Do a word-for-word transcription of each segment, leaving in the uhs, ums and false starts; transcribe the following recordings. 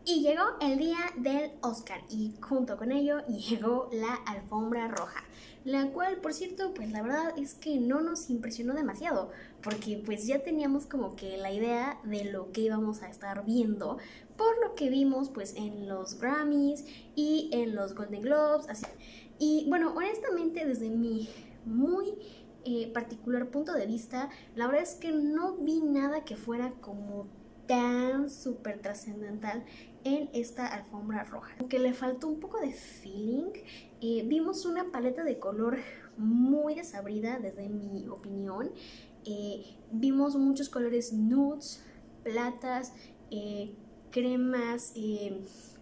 Y llegó el día del Oscar y junto con ello llegó la alfombra roja, la cual, por cierto, pues la verdad es que no nos impresionó demasiado, porque pues ya teníamos como que la idea de lo que íbamos a estar viendo por lo que vimos pues en los Grammys y en los Golden Globes, así. Y bueno, honestamente desde mi muy eh, particular punto de vista, la verdad es que no vi nada que fuera como tan súper trascendental en esta alfombra roja, aunque le faltó un poco de feeling. Eh, vimos una paleta de color muy desabrida desde mi opinión. Eh, vimos muchos colores nudes, platas, eh, cremas, eh,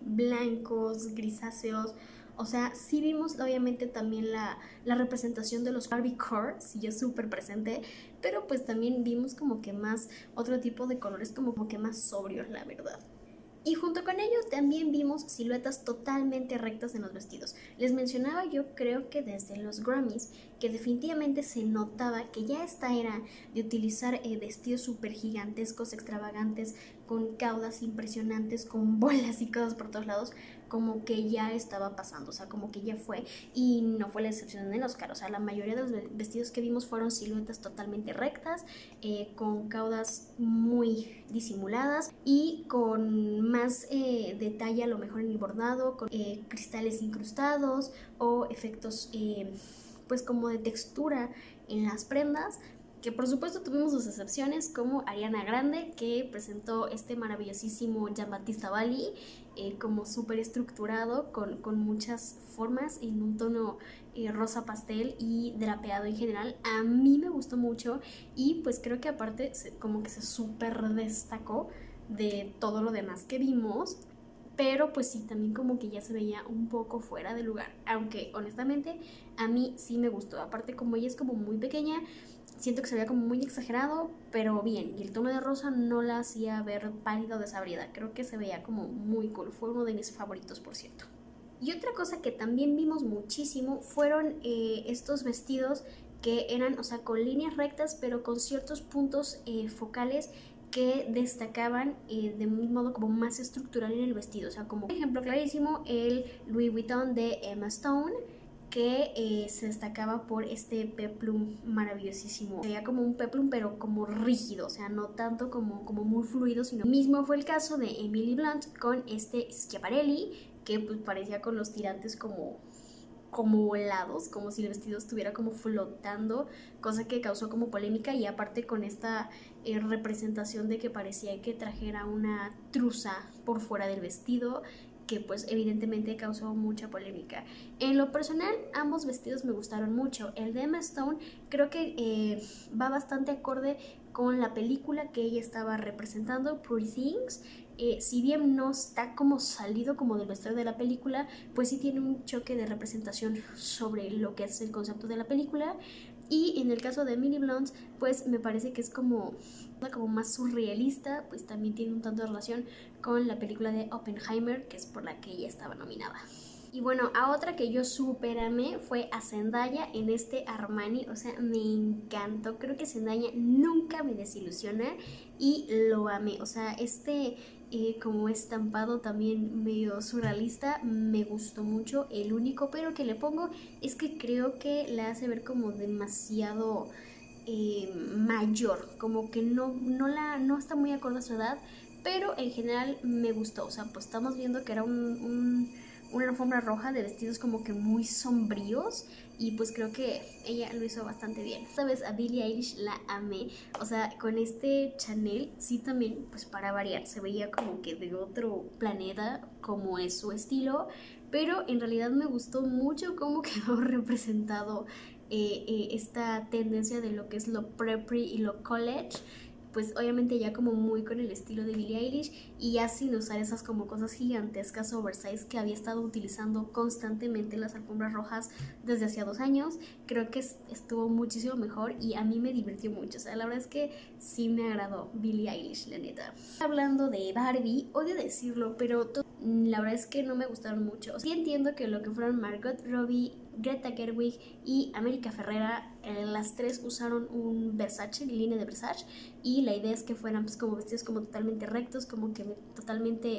blancos, grisáceos. O sea, sí vimos obviamente también la, la representación de los Barbiecore, sí es súper presente, pero pues también vimos como que más otro tipo de colores como, como que más sobrios, la verdad. Y junto con ello también vimos siluetas totalmente rectas en los vestidos. Les mencionaba yo creo que desde los Grammys que definitivamente se notaba que ya esta era de utilizar eh, vestidos súper gigantescos, extravagantes, con caudas impresionantes, con bolas y cosas por todos lados, como que ya estaba pasando, o sea, como que ya fue. Y no fue la excepción en el Oscar, o sea, la mayoría de los vestidos que vimos fueron siluetas totalmente rectas, eh, con caudas muy disimuladas y con más eh, detalle a lo mejor en el bordado, con eh, cristales incrustados o efectos eh, pues como de textura en las prendas, que por supuesto tuvimos sus excepciones como Ariana Grande, que presentó este maravillosísimo Giambattista Valli eh, como súper estructurado con, con muchas formas en un tono eh, rosa pastel y drapeado en general. A mí me gustó mucho y pues creo que aparte se, como que se súper destacó de todo lo demás que vimos. Pero pues sí, también como que ya se veía un poco fuera de lugar, aunque honestamente a mí sí me gustó. Aparte como ella es como muy pequeña, siento que se veía como muy exagerado, pero bien, y el tono de rosa no la hacía ver pálida o desabrida, creo que se veía como muy cool, fue uno de mis favoritos por cierto. Y otra cosa que también vimos muchísimo fueron eh, estos vestidos que eran, o sea, con líneas rectas pero con ciertos puntos eh, focales que destacaban eh, de un modo como más estructural en el vestido. O sea, como por ejemplo clarísimo el Louis Vuitton de Emma Stone, que eh, se destacaba por este peplum maravillosísimo. Se veía como un peplum pero como rígido, o sea, no tanto como, como muy fluido, sino mismo fue el caso de Emily Blunt con este Schiaparelli, que pues parecía con los tirantes como como volados, como si el vestido estuviera como flotando, cosa que causó como polémica. Y aparte con esta eh, representación de que parecía que trajera una truza por fuera del vestido, que pues evidentemente causó mucha polémica. En lo personal, ambos vestidos me gustaron mucho. El de Emma Stone creo que eh, va bastante acorde con la película que ella estaba representando, Poor Things. Eh, si bien no está como salido como del vestuario de la película, pues sí tiene un choque de representación sobre lo que es el concepto de la película. Y en el caso de Emily Blunt, pues me parece que es como, como más surrealista, pues también tiene un tanto de relación con la película de Oppenheimer, que es por la que ella estaba nominada. Y bueno, a otra que yo súper amé fue a Zendaya en este Armani, o sea, me encantó. Creo que Zendaya nunca me desilusiona y lo amé. O sea, este eh, como estampado también medio surrealista me gustó mucho. El único pero que le pongo es que creo que la hace ver como demasiado eh, mayor, como que no, no, la, no está muy acorde a su edad, pero en general me gustó. O sea, pues estamos viendo que era un... un una alfombra roja de vestidos como que muy sombríos y pues creo que ella lo hizo bastante bien. Esta vez a Billie Eilish la amé, o sea, con este Chanel sí también, pues para variar, se veía como que de otro planeta como es su estilo, pero en realidad me gustó mucho cómo quedó representado eh, eh, esta tendencia de lo que es lo preppy y lo college, pues obviamente ya como muy con el estilo de Billie Eilish y ya sin usar esas como cosas gigantescas oversize que había estado utilizando constantemente en las alfombras rojas desde hacía dos años. Creo que estuvo muchísimo mejor y a mí me divirtió mucho. O sea, la verdad es que sí me agradó Billie Eilish, la neta. Hablando de Barbie, odio decirlo, pero la verdad es que no me gustaron mucho. Sí entiendo que lo que fueron Margot Robbie, Greta Gerwig y América Ferrera, eh, las tres usaron un Versace, línea de Versace, y la idea es que fueran pues como vestidos como totalmente rectos, como que totalmente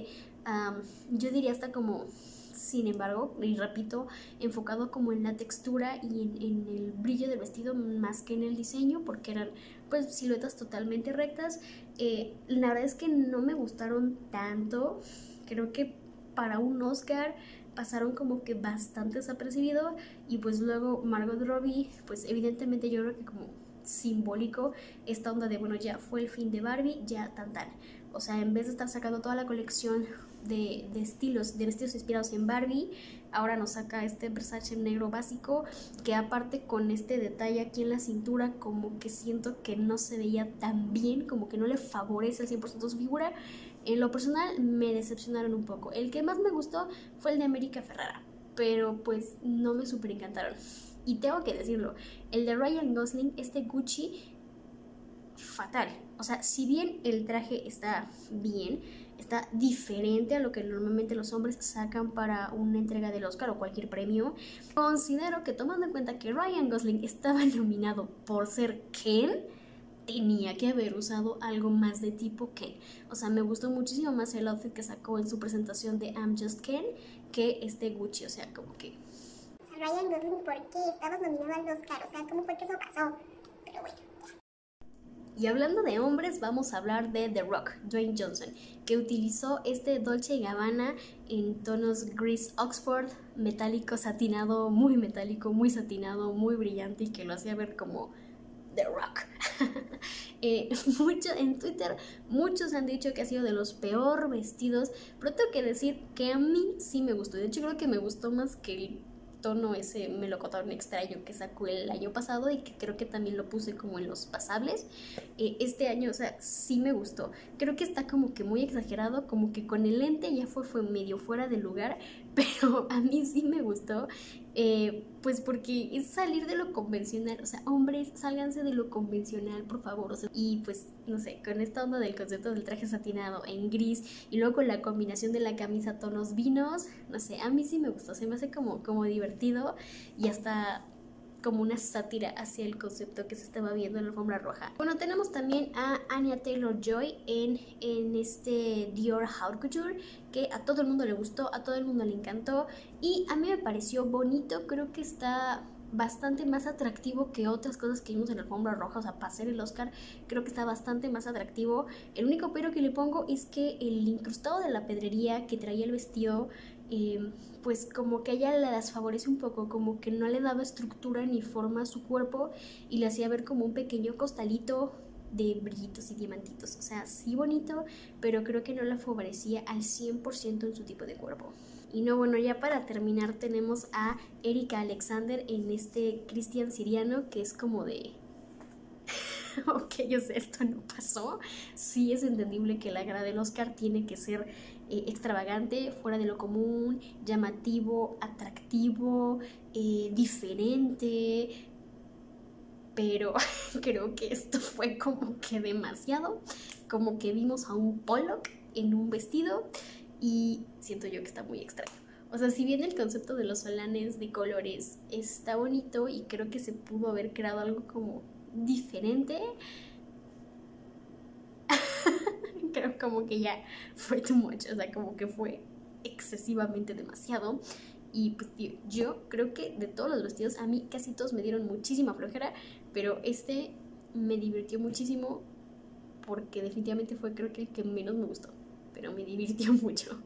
Um, yo diría hasta como, sin embargo, y repito, enfocado como en la textura y en, en el brillo del vestido más que en el diseño, porque eran pues siluetas totalmente rectas. Eh, la verdad es que no me gustaron tanto, creo que para un Oscar pasaron como que bastante desapercibido, y pues luego Margot Robbie, pues evidentemente yo creo que como simbólico esta onda de bueno, ya fue el fin de Barbie, ya tan tan. O sea, en vez de estar sacando toda la colección de, de estilos, de vestidos inspirados en Barbie, ahora nos saca este Versace negro básico, que aparte con este detalle aquí en la cintura como que siento que no se veía tan bien, como que no le favorece al cien por ciento su figura. En lo personal me decepcionaron un poco. El que más me gustó fue el de América Ferrara, pero pues no me super encantaron. Y tengo que decirlo, el de Ryan Gosling, este Gucci, fatal. O sea, si bien el traje está bien, está diferente a lo que normalmente los hombres sacan para una entrega del Oscar o cualquier premio, considero que tomando en cuenta que Ryan Gosling estaba nominado por ser Ken, tenía que haber usado algo más de tipo Ken. O sea, me gustó muchísimo más el outfit que sacó en su presentación de I'm Just Ken que este Gucci. O sea, como que... Ryan Gosling, ¿por qué estabas nominado al Oscar? O sea, ¿cómo fue que eso pasó? Pero bueno. Y hablando de hombres, vamos a hablar de The Rock, Dwayne Johnson, que utilizó este Dolce y Gabbana en tonos gris Oxford, metálico, satinado, muy metálico, muy satinado, muy brillante, y que lo hacía ver como The Rock. eh, mucho, en Twitter muchos han dicho que ha sido de los peor vestidos, pero tengo que decir que a mí sí me gustó. De hecho, creo que me gustó más que el tono ese melocotón extraño que sacó el año pasado, y que creo que también lo puse como en los pasables. Eh, este año, o sea, sí me gustó. Creo que está como que muy exagerado, como que con el lente ya fue, fue medio fuera de lugar, pero a mí sí me gustó. Eh, pues porque es salir de lo convencional. O sea, hombres, sálganse de lo convencional, por favor. O sea, y pues, no sé, con esta onda del concepto del traje satinado en gris, y luego con la combinación de la camisa tonos vinos, no sé, a mí sí me gustó. Se me hace como, como divertido, y hasta como una sátira hacia el concepto que se estaba viendo en la alfombra roja. Bueno, tenemos también a Anya Taylor-Joy en, en este Dior Haute Couture, que a todo el mundo le gustó, a todo el mundo le encantó, y a mí me pareció bonito. Creo que está bastante más atractivo que otras cosas que vimos en la alfombra roja. O sea, para hacer el Oscar creo que está bastante más atractivo. El único pero que le pongo es que el incrustado de la pedrería que traía el vestido, eh, pues como que a ella le desfavorece un poco, como que no le daba estructura ni forma a su cuerpo, y le hacía ver como un pequeño costalito de brillitos y diamantitos. O sea, sí bonito, pero creo que no la favorecía al cien por ciento en su tipo de cuerpo. Y no, bueno, ya para terminar tenemos a Erika Alexander en este Christian Siriano, que es como de... ok, yo sé, esto no pasó. Sí es entendible que la gala del Oscar tiene que ser eh, extravagante, fuera de lo común, llamativo, atractivo, eh, diferente, pero creo que esto fue como que demasiado, como que vimos a un Pollock en un vestido, y siento yo que está muy extraño. O sea, si bien el concepto de los solanes de colores está bonito, y creo que se pudo haber creado algo como diferente, creo como que ya fue too much. O sea, como que fue excesivamente demasiado. Y pues tío, yo creo que de todos los vestidos, a mí casi todos me dieron muchísima flojera, pero este me divirtió muchísimo, porque definitivamente fue, creo que el que menos me gustó, pero me divirtió mucho.